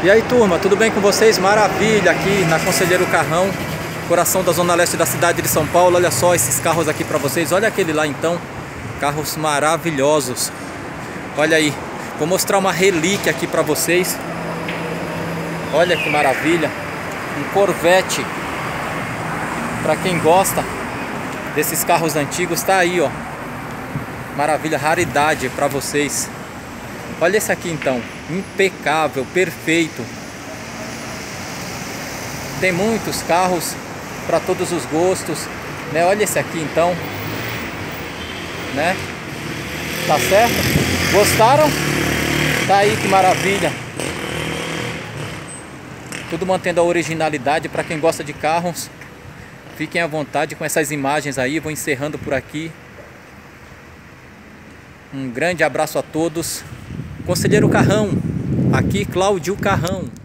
E aí, turma, tudo bem com vocês? Maravilha, aqui na Conselheiro Carrão, coração da zona leste da cidade de São Paulo. Olha só esses carros aqui pra vocês. Olha aquele lá então, carros maravilhosos. Olha aí, vou mostrar uma relíquia aqui pra vocês. Olha que maravilha, um Corvette. Pra quem gosta desses carros antigos, tá aí, ó. Maravilha, raridade pra vocês. Olha esse aqui então, impecável, perfeito. Tem muitos carros para todos os gostos, né? Olha esse aqui então, né? Tá certo? Gostaram? Tá aí, que maravilha. Tudo mantendo a originalidade. Para quem gosta de carros, fiquem à vontade com essas imagens aí. Vou encerrando por aqui. Um grande abraço a todos. Conselheiro Carrão, aqui Cláudio Carrão.